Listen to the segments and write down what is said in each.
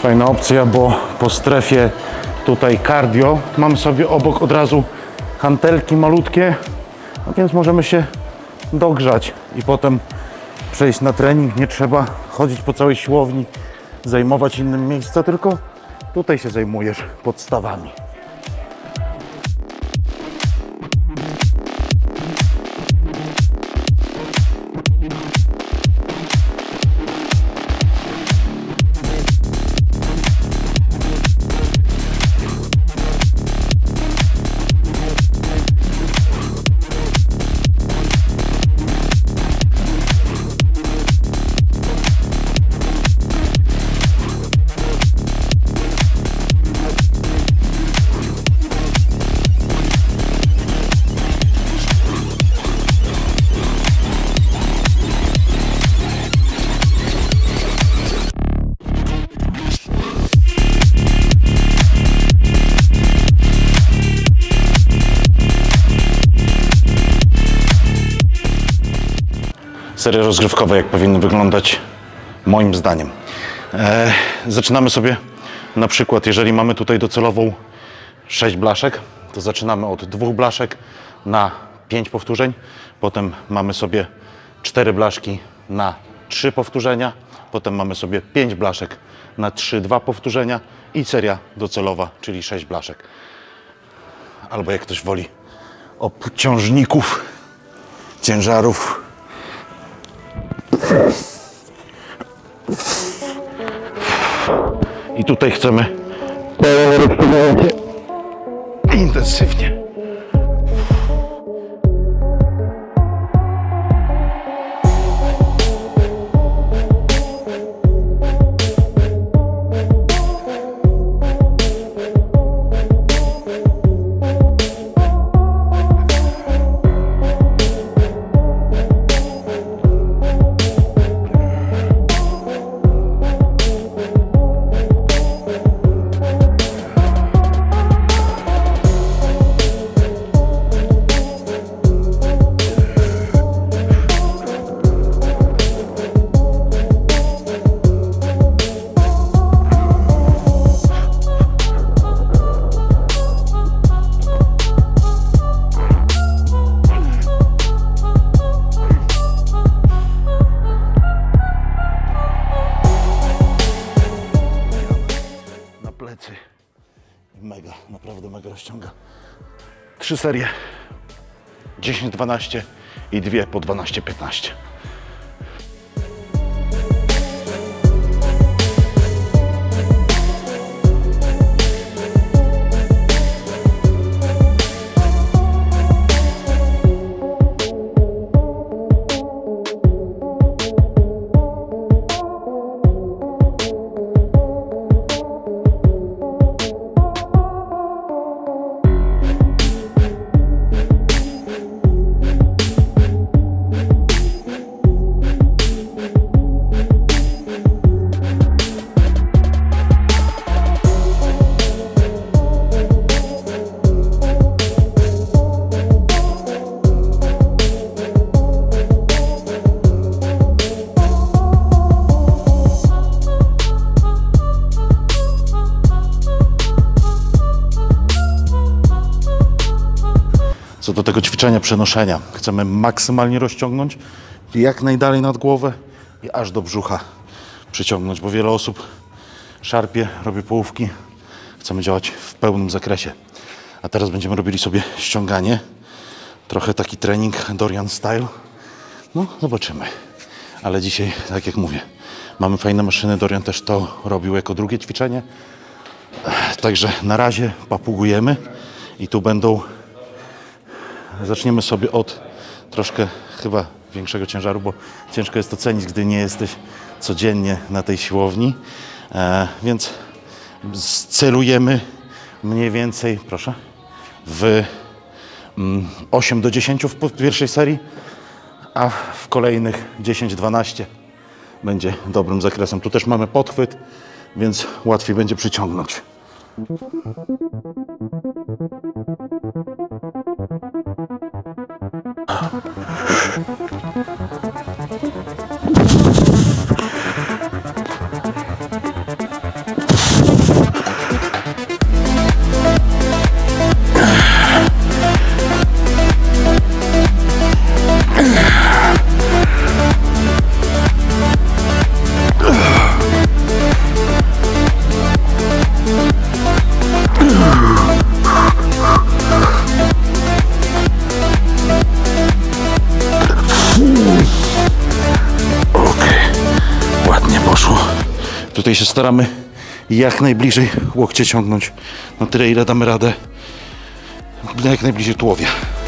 Fajna opcja, bo po strefie tutaj cardio mamy sobie obok od razu hantelki malutkie, no więc możemy się dogrzać i potem przejść na trening. Nie trzeba chodzić po całej siłowni, zajmować innym miejsca, tylko tutaj się zajmujesz podstawami. Serie rozgrywkowe, jak powinny wyglądać moim zdaniem. Zaczynamy sobie na przykład, jeżeli mamy tutaj docelową 6 blaszek, to zaczynamy od 2 blaszek na 5 powtórzeń. Potem mamy sobie 4 blaszki na 3 powtórzenia. Potem mamy sobie 5 blaszek na 3-2 powtórzenia i seria docelowa, czyli 6 blaszek. Albo jak ktoś woli, obciążników, ciężarów. I tutaj chcemy intensywnie. Mega, naprawdę mega rozciąga. 3 serie 10-12 i 2 po 12-15. Co do tego ćwiczenia przenoszenia, chcemy maksymalnie rozciągnąć, jak najdalej nad głowę i aż do brzucha przyciągnąć, bo wiele osób szarpie, robi połówki. Chcemy działać w pełnym zakresie. A teraz będziemy robili sobie ściąganie. Trochę taki trening Dorian style. No, zobaczymy. Ale dzisiaj, tak jak mówię, mamy fajne maszyny. Dorian też to robił jako drugie ćwiczenie. Także na razie papugujemy i tu będą... Zaczniemy sobie od troszkę chyba większego ciężaru, bo ciężko jest to cenić, gdy nie jesteś codziennie na tej siłowni. Więc celujemy mniej więcej, proszę, w 8 do 10 w pierwszej serii, a w kolejnych 10-12 będzie dobrym zakresem. Tu też mamy podchwyt, więc łatwiej będzie przyciągnąć. Tutaj się staramy jak najbliżej łokcie ciągnąć na tyle, ile damy radę, jak najbliżej tułowia.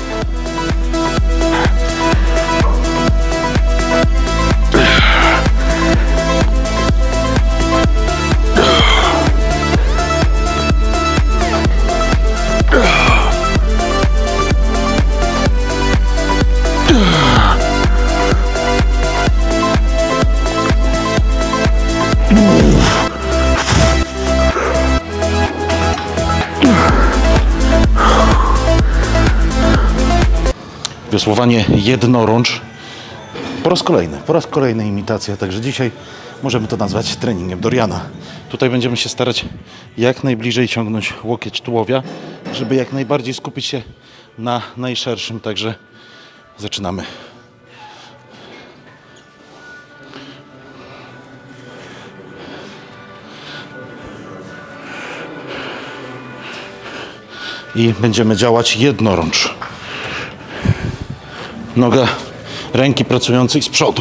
Wiosłowanie jednorącz po raz kolejny imitacja, także dzisiaj możemy to nazwać treningiem Doriana. Tutaj będziemy się starać jak najbliżej ciągnąć łokieć tułowia, żeby jak najbardziej skupić się na najszerszym, także zaczynamy. I będziemy działać jednorącz. Noga ręki pracującej z przodu.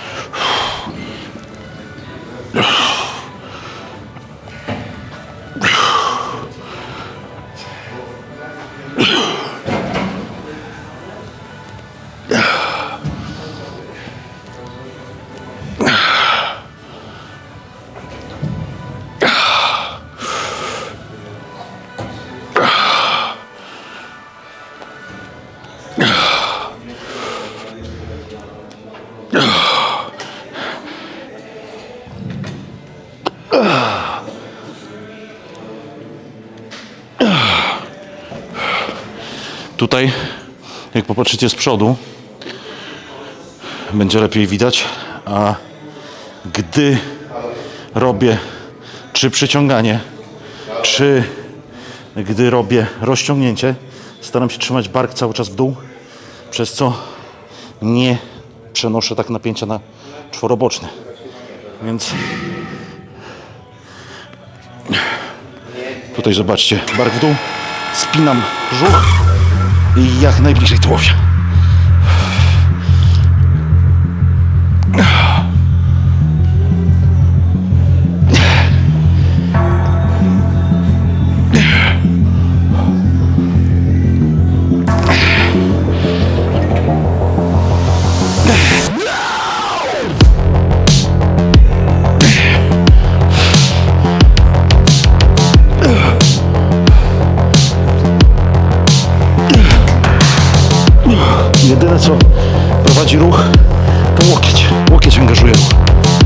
Tutaj, jak popatrzycie z przodu, będzie lepiej widać, a gdy robię czy przyciąganie, czy gdy robię rozciągnięcie, staram się trzymać bark cały czas w dół, przez co nie przenoszę tak napięcia na czworoboczny. Więc tutaj zobaczcie, bark w dół, spinam brzuch i jak najbliżej tułowia. Jedyne co prowadzi ruch to łokieć. Łokieć angażuje ruch.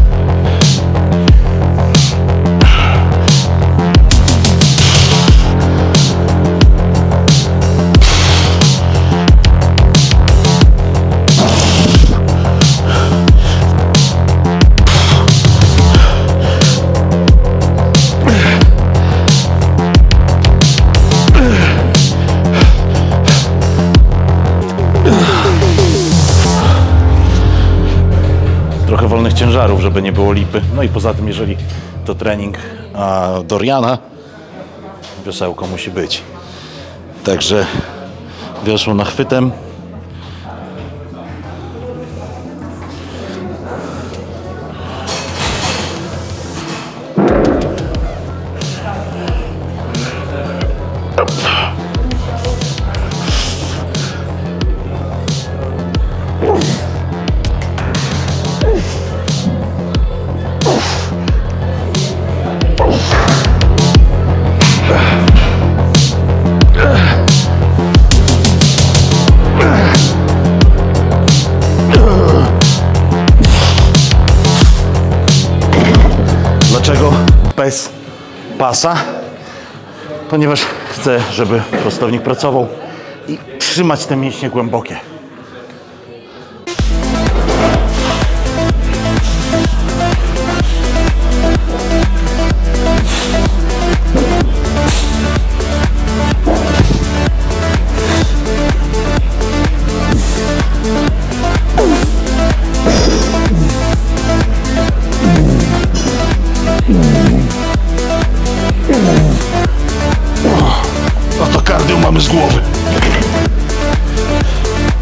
Trochę wolnych ciężarów, żeby nie było lipy. No i poza tym, jeżeli to trening Doriana, wiosełko musi być. Także wiosło nachwytem. Dlaczego bez pasa? Ponieważ chcę, żeby prostownik pracował i trzymać te mięśnie głębokie. Oto kardio mamy z głowy.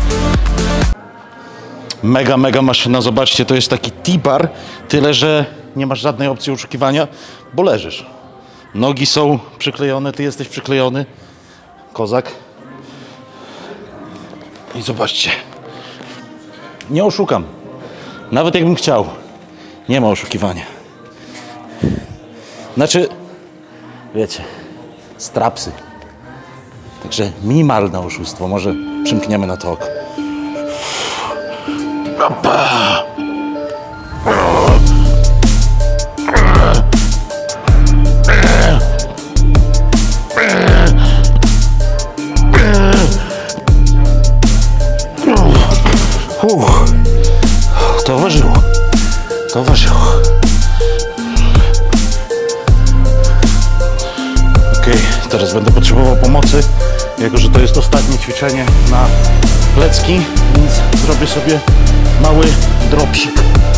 Mega maszyna, zobaczcie, to jest taki T-bar, tyle że nie masz żadnej opcji oszukiwania, bo leżysz. Nogi są przyklejone, ty jesteś przyklejony. Kozak. I zobaczcie. Nie oszukam. Nawet jakbym chciał. Nie ma oszukiwania. Znaczy, wiecie, strapsy. Także minimalne oszustwo. Może przymkniemy na to oko. Opa! To ważyło. To ważyło. Okej, teraz będę potrzebował pomocy, jako że to jest ostatnie ćwiczenie na plecki, więc zrobię sobie mały dropsik.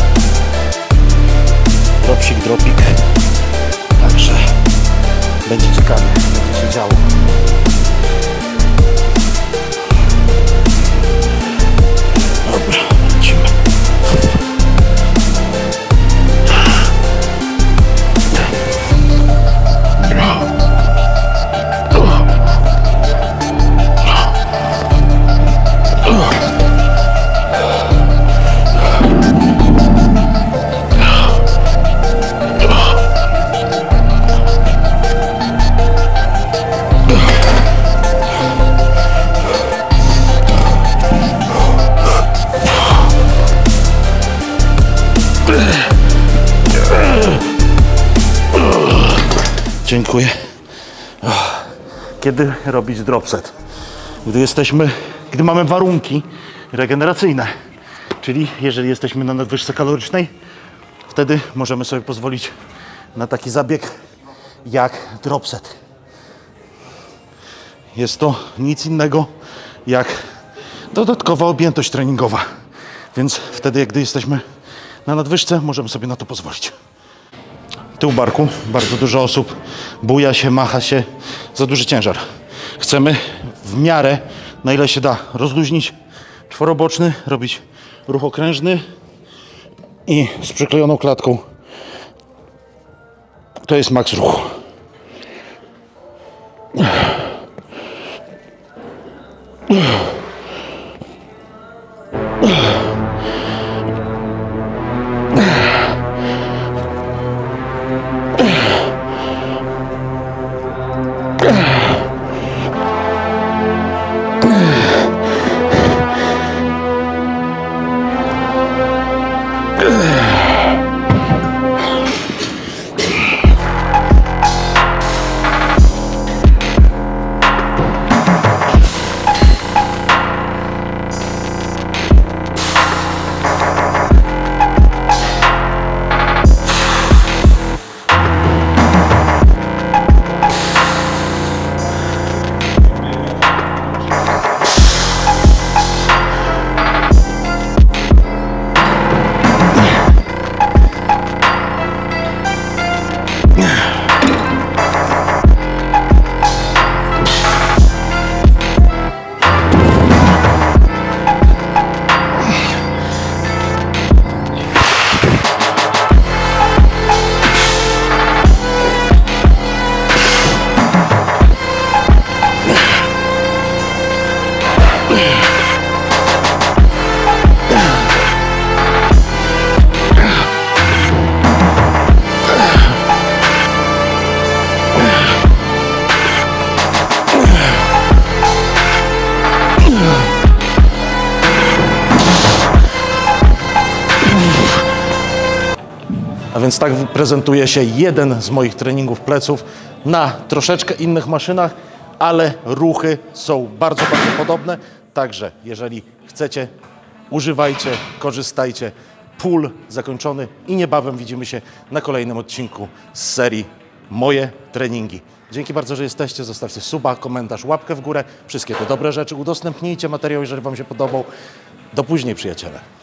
Dropik. Także będzie ciekawie, będzie się działo. Dobra, lecimy. Dziękuję. Kiedy robić dropset? Gdy mamy warunki regeneracyjne, czyli jeżeli jesteśmy na nadwyżce kalorycznej, wtedy możemy sobie pozwolić na taki zabieg jak dropset. Jest to nic innego jak dodatkowa objętość treningowa, więc wtedy, gdy jesteśmy na nadwyżce, możemy sobie na to pozwolić. Tył barku. Bardzo dużo osób buja się, macha się. Za duży ciężar. Chcemy w miarę, na ile się da, rozluźnić czworoboczny, robić ruch okrężny i z przyklejoną klatką. To jest maks ruchu. A więc tak prezentuje się jeden z moich treningów pleców na troszeczkę innych maszynach, ale ruchy są bardzo, bardzo podobne. Także jeżeli chcecie, używajcie, korzystajcie. Pull zakończony i niebawem widzimy się na kolejnym odcinku z serii Moje treningi. Dzięki bardzo, że jesteście. Zostawcie suba, komentarz, łapkę w górę. Wszystkie te dobre rzeczy. Udostępnijcie materiał, jeżeli Wam się podobał. Do później, przyjaciele.